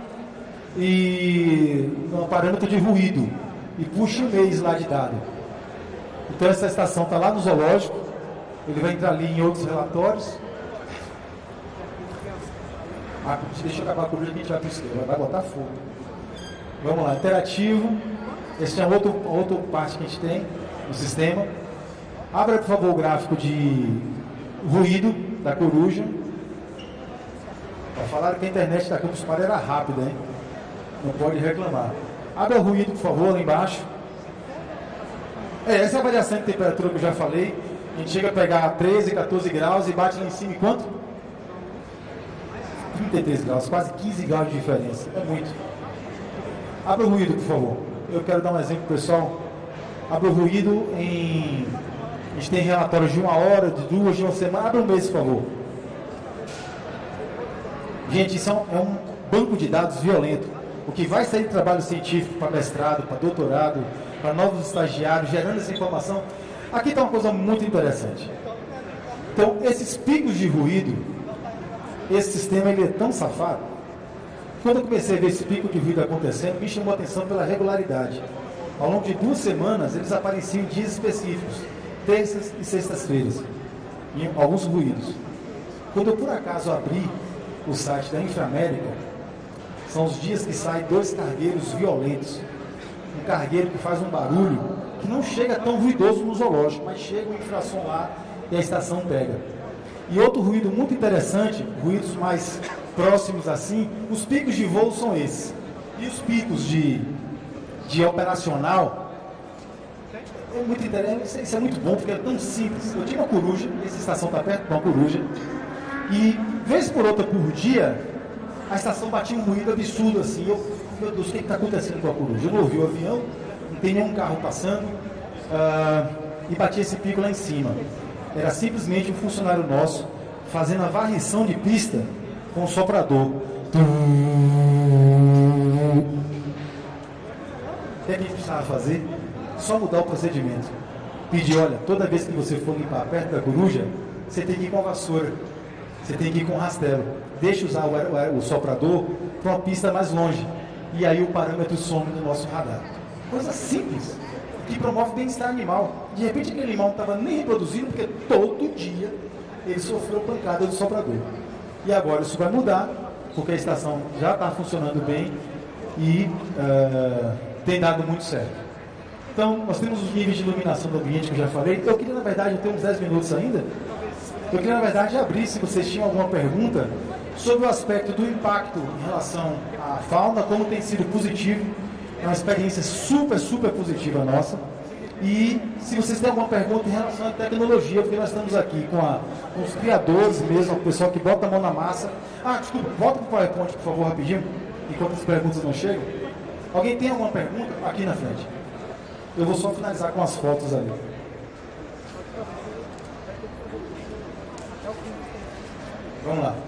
e no parâmetro de ruído e puxe um mês lá de dado. Então essa estação está lá no zoológico, ele vai entrar ali em outros relatórios. Ah, deixa eu acabar a coruja que a gente vai para o esquerdo, vai botar fogo. Vamos lá, interativo. Esse é outro, outra parte que a gente tem no sistema. Abra, por favor, o gráfico de ruído da coruja. Falaram que a internet da Campus Party era rápida, hein? Não pode reclamar. Abra o ruído, por favor, lá embaixo. É, essa é a variação de temperatura que eu já falei. A gente chega a pegar treze, quatorze graus e bate lá em cima em quanto? trinta e três graus, quase quinze graus de diferença. É muito. Abra o ruído, por favor. Eu quero dar um exemplo, pessoal. Abra o ruído em... A gente tem relatórios de uma hora, de duas, de uma semana. Abra um mês, por favor. Gente, isso é um banco de dados violento. O que vai sair de trabalho científico para mestrado, para doutorado, para novos estagiários, gerando essa informação. Aqui está uma coisa muito interessante. Então, esses picos de ruído, esse sistema ele é tão safado. Quando eu comecei a ver esse pico de ruído acontecendo, me chamou a atenção pela regularidade. Ao longo de duas semanas, eles apareciam em dias específicos, terças e sextas-feiras, em alguns ruídos. Quando eu, por acaso, abri o site da Inframérica, são os dias que saem dois cargueiros violentos. Um cargueiro que faz um barulho que não chega tão ruidoso no zoológico, mas chega o infrassom lá e a estação pega. E outro ruído muito interessante, ruídos mais próximos assim, os picos de voo são esses. E os picos de, de operacional, é muito interessante, isso é muito bom, porque é tão simples. Eu tinha uma coruja, essa estação está perto de uma coruja, e vez por outra por dia, a estação batia um ruído absurdo assim. Eu, meu Deus, o que está acontecendo com a coruja? Eu não ouvi o avião, não tem nenhum carro passando, uh, e batia esse pico lá em cima. Era simplesmente um funcionário nosso fazendo a varrição de pista com o soprador. O que a gente precisava fazer? Só mudar o procedimento. Pedir, olha, toda vez que você for limpar perto da coruja, você tem que ir com a vassoura. Você tem que ir com o rastelo. Deixa usar o, o, o soprador para uma pista mais longe. E aí o parâmetro some do nosso radar. Coisa simples, que promove bem-estar animal. De repente aquele animal não estava nem reproduzindo, porque todo dia ele sofreu pancada do soprador. E agora isso vai mudar, porque a estação já está funcionando bem e uh, tem dado muito certo. Então, nós temos os níveis de iluminação do ambiente que eu já falei. Eu queria, na verdade, eu tenho uns dez minutos ainda. Eu queria, na verdade, abrir, se vocês tinham alguma pergunta, sobre o aspecto do impacto em relação à fauna, como tem sido positivo. É uma experiência super, super positiva nossa. E se vocês têm alguma pergunta em relação à tecnologia, porque nós estamos aqui com, a, com os criadores mesmo, o pessoal que bota a mão na massa. Ah, desculpa, volta para o PowerPoint, por favor, rapidinho, enquanto as perguntas não chegam. Alguém tem alguma pergunta? Aqui na frente. Eu vou só finalizar com as fotos ali. Vamos lá.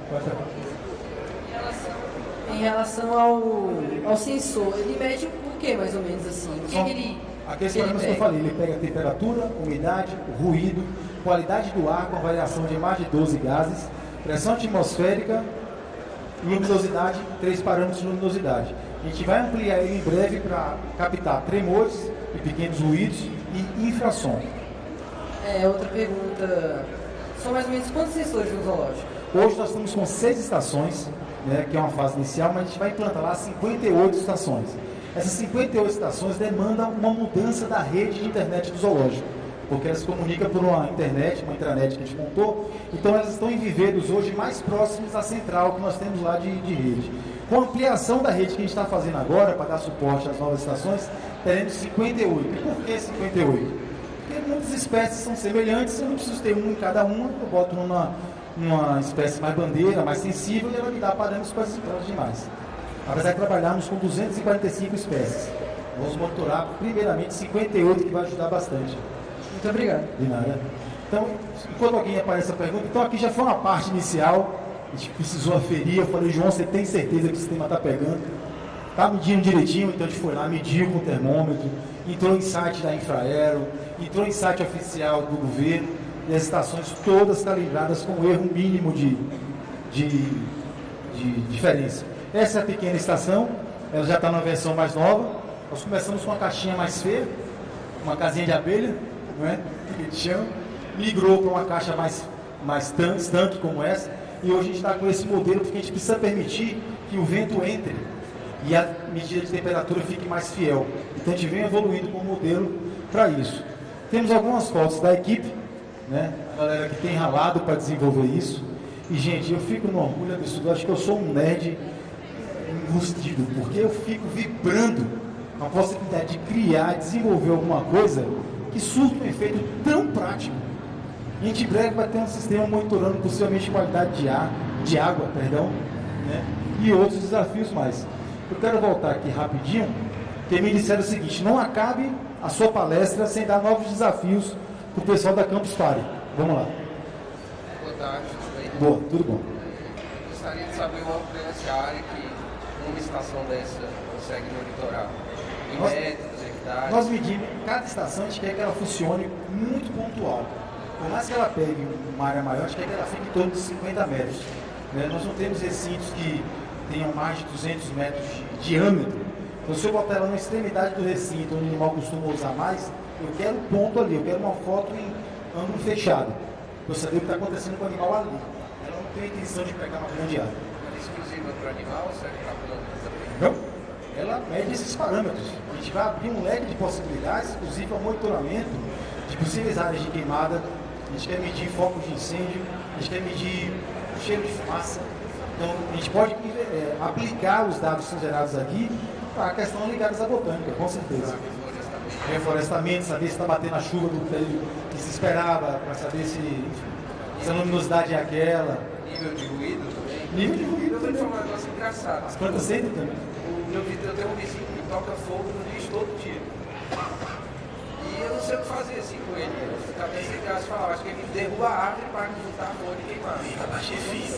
Em relação ao, ao sensor, ele mede o que mais ou menos assim? O que, que ele, aqueles parâmetros que eu falei, ele pega a temperatura, umidade, ruído, qualidade do ar com variação de mais de doze gases, pressão atmosférica, luminosidade, três parâmetros de luminosidade. A gente vai ampliar ele em breve para captar tremores e pequenos ruídos e infrassom. É, outra pergunta, são mais ou menos quantos sensores no zoológico? Hoje nós estamos com seis estações, né, que é uma fase inicial, mas a gente vai implantar lá cinquenta e oito estações. Essas cinquenta e oito estações demandam uma mudança da rede de internet do zoológico, porque elas se comunicam por uma internet, uma intranet que a gente montou, então elas estão em vivedos hoje mais próximos da central que nós temos lá de, de rede. Com a ampliação da rede que a gente está fazendo agora, para dar suporte às novas estações, teremos cinquenta e oito. E por que cinquenta e oito? Porque muitas espécies são semelhantes, eu não preciso ter um em cada uma, eu boto uma, uma espécie mais bandeira, mais sensível, e ela me dá parâmetros para as demais. Apesar de trabalharmos com duzentas e quarenta e cinco espécies. Vamos monitorar, primeiramente, cinquenta e oito, que vai ajudar bastante. Muito obrigado. De nada. Então, enquanto alguém aparece a pergunta, então aqui já foi uma parte inicial, a gente precisou aferir, eu falei, João, você tem certeza que o sistema está pegando? Está medindo direitinho, então a gente foi lá, mediu com o termômetro, entrou em site da Infraero, entrou em site oficial do governo, e as estações todas calibradas com um erro mínimo de, de, de diferença. Essa é a pequena estação, ela já está na versão mais nova. Nós começamos com uma caixinha mais feia, uma casinha de abelha, não é? Que a gente chama, migrou para uma caixa mais, mais tanque como essa, e hoje a gente está com esse modelo porque a gente precisa permitir que o vento entre e a medida de temperatura fique mais fiel. Então a gente vem evoluindo com o modelo para isso. Temos algumas fotos da equipe, né? A galera que tem ralado para desenvolver isso. E, gente, eu fico no orgulho absurdo. Eu acho que eu sou um nerd enrustido, porque eu fico vibrando a possibilidade de criar, desenvolver alguma coisa que surta um efeito tão prático. E a gente em breve vai ter um sistema monitorando possivelmente qualidade de ar, de água, perdão, né? E outros desafios mais. Eu quero voltar aqui rapidinho, porque me disseram o seguinte: não acabe a sua palestra sem dar novos desafios para o pessoal da Campus Party. Vamos lá. Boa tarde, tudo bem? Boa, tudo bom. Gostaria de saber o alcance, a área que uma estação dessa consegue monitorar. Em Nós, metros, hectares. nós medimos, cada estação a gente quer que ela funcione muito pontual. Por mais que ela pegue uma área maior, a gente quer que ela fique em torno de cinquenta metros. Né? Nós não temos recintos que tenham mais de duzentos metros de diâmetro. Então, se eu botar ela na extremidade do recinto, onde o animal costuma usar mais, eu quero um ponto ali, eu quero uma foto em ângulo fechado. Eu saber o que está acontecendo com o animal ali. Ela não tem a intenção de pegar uma grande área. É exclusiva para o animal ou serve para plantas também? Não. Ela mede esses parâmetros. A gente vai abrir um leque de possibilidades, inclusive ao monitoramento de possíveis áreas de queimada. A gente quer medir focos de incêndio, a gente quer medir o cheiro de fumaça. Então, a gente pode é, aplicar os dados que são gerados aqui para a questão ligada à botânica, com certeza. Reflorestamento, saber se está batendo a chuva do período que se esperava, para saber se, enfim, se a luminosidade é aquela. Nível de ruído também? Nível de ruído Eu vou também. te falar um negócio engraçado. As plantas sentem também. O meu vizinho, eu tenho um vizinho que toca fogo no lixo todo dia. E eu não sei o que fazer assim com ele. Eu fico até sem graça e falar, acho que ele derruba a árvore para juntar a folha e queimar. Tá na chefinha.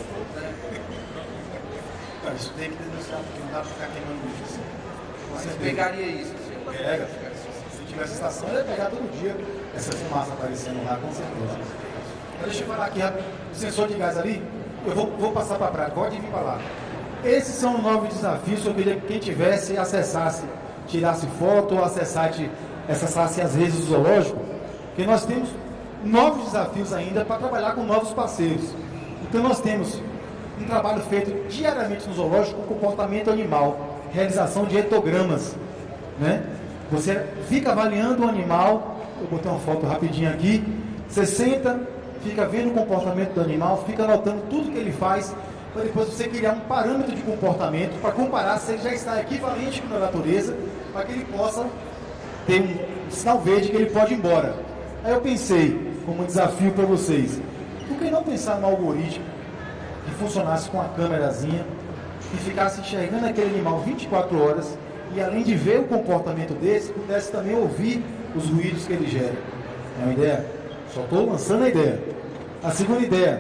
Isso tem que denunciar, porque não dá para ficar queimando lixo assim. Você pegaria isso? Assim, Pega. Se tivesse estação, eu ia pegar todo dia essa fumaça aparecendo lá, com certeza. Mas deixa eu falar aqui rápido. O sensor de gás ali, eu vou, vou passar para a prática, pode vir para lá. Esses são novos desafios que eu queria que quem tivesse acessasse, tirasse foto ou acessasse, acessasse as redes do zoológico, porque nós temos novos desafios ainda para trabalhar com novos parceiros. Então nós temos um trabalho feito diariamente no zoológico com comportamento animal, realização de etogramas, né? Você fica avaliando o animal, eu botei uma foto rapidinho aqui, você senta, fica vendo o comportamento do animal, fica anotando tudo que ele faz, para depois você criar um parâmetro de comportamento para comparar se ele já está equivalente com a natureza, para que ele possa ter um sinal verde que ele pode ir embora. Aí eu pensei, como um desafio para vocês, por que não pensar no algoritmo que funcionasse com a câmerazinha e ficasse enxergando aquele animal vinte e quatro horas e, além de ver o comportamento desse, pudesse também ouvir os ruídos que ele gera. É uma ideia? Só estou lançando a ideia. A segunda ideia,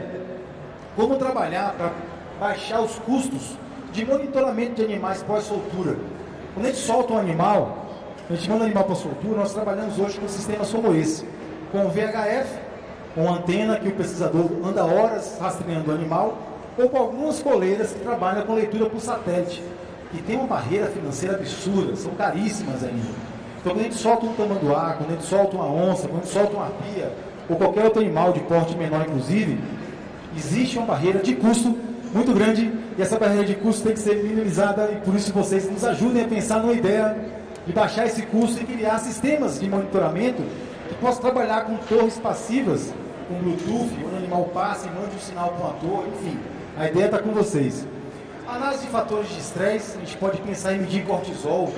como trabalhar para baixar os custos de monitoramento de animais pós-soltura. Quando a gente solta um animal, a gente manda o animal para soltura, nós trabalhamos hoje com sistemas como esse, com o V H F, com antena que o pesquisador anda horas rastreando o animal, ou com algumas coleiras que trabalham com leitura por satélite, que tem uma barreira financeira absurda, são caríssimas ainda. Então, quando a gente solta um tamanduá, quando a gente solta uma onça, quando a gente solta uma arpia, ou qualquer outro animal de porte menor, inclusive, existe uma barreira de custo muito grande, e essa barreira de custo tem que ser minimizada, e por isso vocês nos ajudem a pensar numa ideia de baixar esse custo e criar sistemas de monitoramento que possam trabalhar com torres passivas, com Bluetooth, onde o animal passa e manda um sinal para uma torre, enfim. A ideia está com vocês. Análise de fatores de estresse, a gente pode pensar em medir cortisol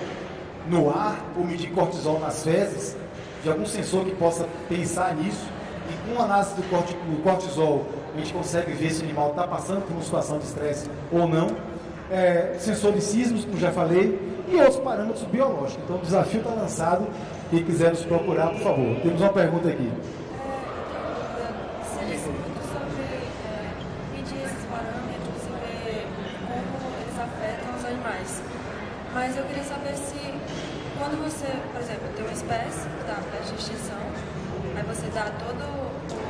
no ar, ou medir cortisol nas fezes, de algum sensor que possa pensar nisso. E com a análise do cortisol, a gente consegue ver se o animal está passando por uma situação de estresse ou não. É, sensor de sismos, como já falei, e outros parâmetros biológicos. Então o desafio está lançado, quem quiser nos procurar, por favor. Temos uma pergunta aqui. Você disse muito sobre é, medir esses parâmetros e ver como eles afetam os animais. Mas eu queria saber se, quando você, por exemplo, tem uma espécie que está perto de extinção, aí você dá todo o,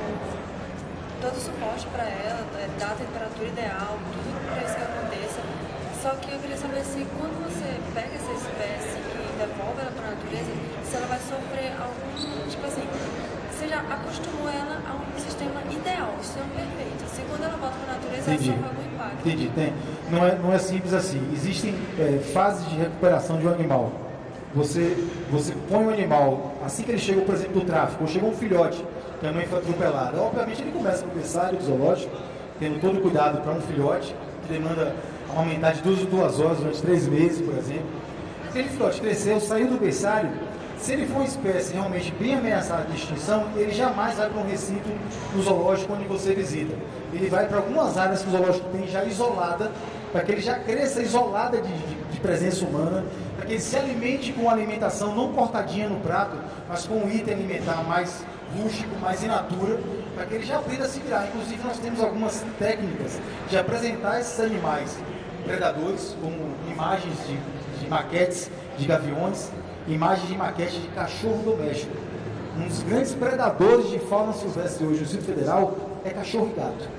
todo o suporte para ela, dá a temperatura ideal, tudo para isso que aconteça. Só que eu queria saber se, quando você pega essa espécie e devolve ela para a natureza, se ela vai sofrer algum, tipo assim, você já acostumou ela a um sistema ideal, um sistema perfeito. Se quando ela volta para a natureza, Entendi. ela sofre algum impacto. Entendi, tem. Não é, não é simples assim. Existem é, fases de recuperação de um animal. Você, você põe o animal, assim que ele chega, por exemplo, do tráfico, ou chegou um filhote, que a mãe foi atropelada, obviamente ele começa no berçário do zoológico, tendo todo o cuidado para um filhote, que demanda aumentar de duas em duas horas durante três meses, por exemplo. Se aquele filhote cresceu, saiu do berçário, se ele for uma espécie realmente bem ameaçada de extinção, ele jamais vai para um recinto no zoológico onde você visita. Ele vai para algumas áreas que o zoológico tem já isolada, para que ele já cresça isolada de, de, de presença humana, para que ele se alimente com uma alimentação não cortadinha no prato, mas com um item alimentar mais rústico, mais in natura, para que ele já aprenda a se virar. Inclusive nós temos algumas técnicas de apresentar esses animais predadores, como imagens de, de maquetes de gaviões, imagens de maquete de cachorro doméstico. Um dos grandes predadores de fauna silvestre hoje no Distrito Federal é cachorro e gato.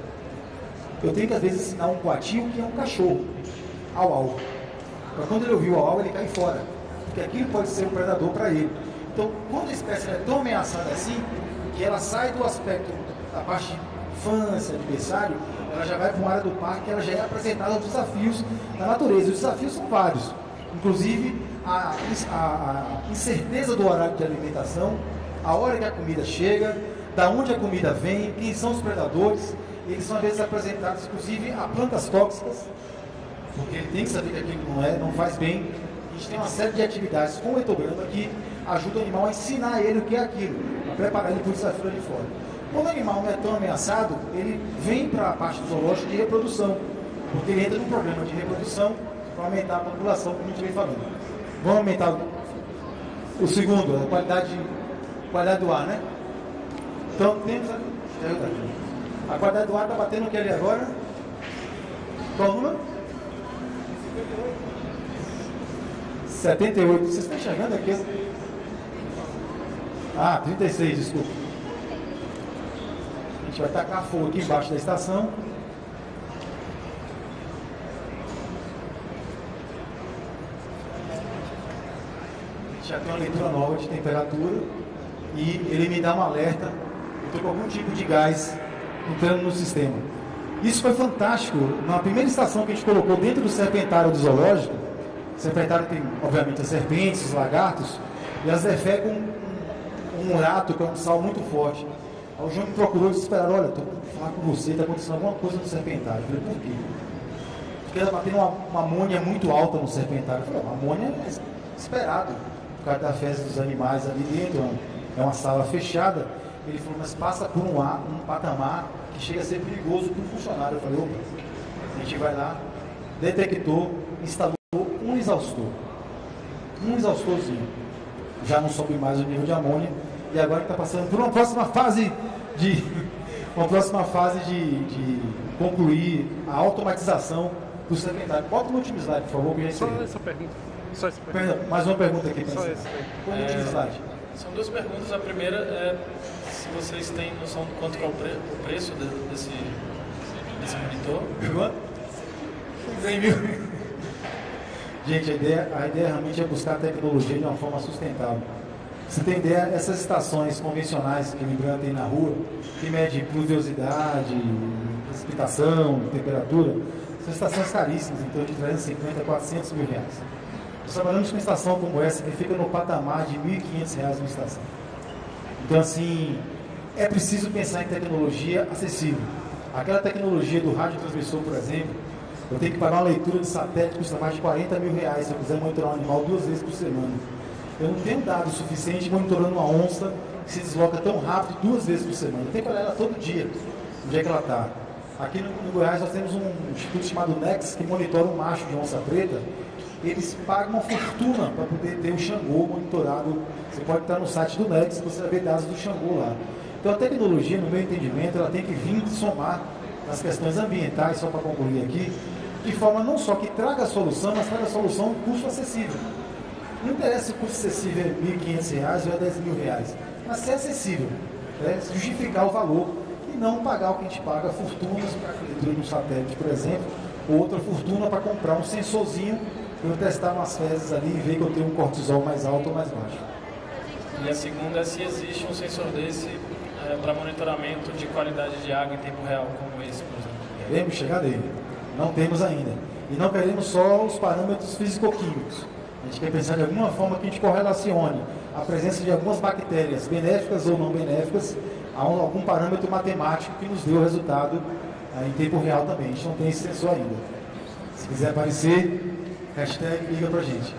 Eu tenho que às vezes ensinar um coati que é um cachorro, au au. Para quando ele ouvir o au au, ele cai fora, porque aquilo pode ser um predador para ele. Então, quando a espécie é tão ameaçada assim, que ela sai do aspecto da parte de infância, de berçário, ela já vai para uma área do parque, ela já é apresentada aos desafios da natureza. Os desafios são vários, inclusive a, a, a incerteza do horário de alimentação, a hora que a comida chega, da onde a comida vem, quem são os predadores. Eles são às vezes apresentados inclusive a plantas tóxicas, porque ele tem que saber que aquilo não, é, não faz bem. A gente tem uma série de atividades com o etograma que ajuda o animal a ensinar ele o que é aquilo, a preparar ele para o desafio ali fora. Quando o animal não é tão ameaçado, ele vem para a parte do zoológico de reprodução, porque ele entra num problema de reprodução para aumentar a população, como a gente vem falando. Vamos aumentar o segundo, a qualidade, qualidade do ar, né? Então, temos a, a qualidade do ar está batendo o que ali agora? Qual o número? setenta e oito. Vocês estão enxergando aqui? Ah, trinta e seis, desculpa. A gente vai tacar fogo aqui embaixo da estação. Já tem uma leitura nova de temperatura e ele me dá um alerta. Eu estou com algum tipo de gás entrando no sistema. Isso foi fantástico. Na primeira estação que a gente colocou dentro do serpentário do zoológico, o serpentário tem, obviamente, as serpentes, os lagartos, e as defecam um, um rato, que é um sal muito forte. Aí o João me procurou desesperado: olha, estou falando com você, está acontecendo alguma coisa no serpentário. Eu falei: por quê? Porque ela bateu uma, uma amônia muito alta no serpentário. Eu falei: a amônia é esperado, por causa da fezes dos animais ali dentro, é uma sala fechada. Ele falou: mas passa por um, ar, um patamar que chega a ser perigoso para o funcionário. Eu falei: opa, a gente vai lá, detectou, instalou um exaustor, um exaustorzinho, já não sobe mais o nível de amônia, e agora está passando por uma próxima fase de uma próxima fase de, de concluir a automatização do serpentário. Bota no último slide, por favor, que a gente Só essa pergunta. Só essa pergunta. Perdão, mais uma pergunta aqui. Só essa. Põe no último slide. São duas perguntas. A primeira é se vocês têm noção de quanto que é o, pre o preço de, desse, desse monitor. Quanto? cem mil. Gente, a ideia, a ideia realmente é buscar a tecnologia de uma forma sustentável. Você tem ideia, essas estações convencionais que o Lembrando tem na rua, que mede pluviosidade, precipitação, temperatura, são estações caríssimas, em torno de trezentos e cinquenta, quatrocentos mil reais. Nós trabalhamos com uma estação como essa que fica no patamar de mil e quinhentos reais uma estação. Então, assim, é preciso pensar em tecnologia acessível. Aquela tecnologia do radiotransmissor, por exemplo, eu tenho que pagar uma leitura de satélite que custa mais de quarenta mil reais se eu quiser monitorar um animal duas vezes por semana. Eu não tenho dado suficiente monitorando uma onça que se desloca tão rápido duas vezes por semana. Eu tenho que olhar ela todo dia, onde é que ela está. Aqui no, no Goiás nós temos um instituto chamado N E X, que monitora um macho de onça preta eles pagam uma fortuna para poder ter o Xangô monitorado. Você pode estar no site do Next, você vai ver dados do Xangô lá. Então a tecnologia, no meu entendimento, ela tem que vir somar nas questões ambientais, só para concluir aqui, de forma não só que traga a solução, mas traga a solução com custo acessível. Não interessa se o custo acessível é mil e quinhentos reais ou é dez mil reais, mas ser acessível, né? Justificar o valor e não pagar o que a gente paga, fortunas para cobertura de um satélite, por exemplo, ou outra fortuna para comprar um sensorzinho para eu testar umas fezes ali e ver que eu tenho um cortisol mais alto ou mais baixo. E a segunda é se existe um sensor desse é, para monitoramento de qualidade de água em tempo real, como esse, por exemplo. Queremos chegar nele. Não temos ainda. E não queremos só os parâmetros físico-químicos. A gente quer pensar de alguma forma que a gente correlacione a presença de algumas bactérias, benéficas ou não benéficas, a um, algum parâmetro matemático que nos dê o resultado ah, em tempo real também. A gente não tem esse sensor ainda. Se quiser aparecer, hashtag liga pra gente.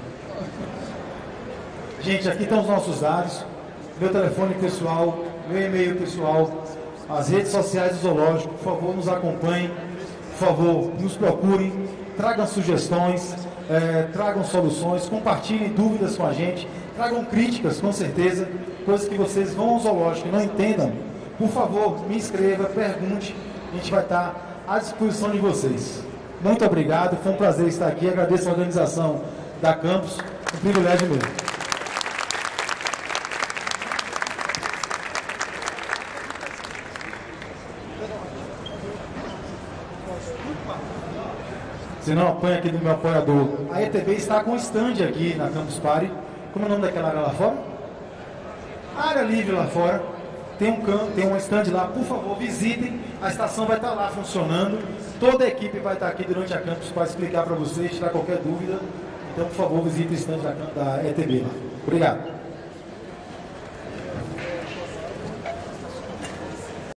Gente, aqui estão os nossos dados, meu telefone pessoal, meu e-mail pessoal, as redes sociais do Zoológico. Por favor, nos acompanhem, por favor, nos procurem, tragam sugestões, é, tragam soluções, compartilhem dúvidas com a gente, tragam críticas, com certeza, coisas que vocês vão ao Zoológico e não entendam. Por favor, me inscreva, pergunte, a gente vai estar à disposição de vocês. Muito obrigado, foi um prazer estar aqui, agradeço a organização da Campus, um privilégio mesmo. Se não, apanha aqui do meu apoiador. A E T B está com stand aqui na Campus Party. Como é o nome daquela área lá fora? Área livre lá fora. Tem um, can... tem um stand lá, por favor, visitem. A estação vai estar lá funcionando. Toda a equipe vai estar aqui durante a Campus para explicar para vocês, tirar qualquer dúvida. Então, por favor, visitem o stand da, da E T B lá. Obrigado.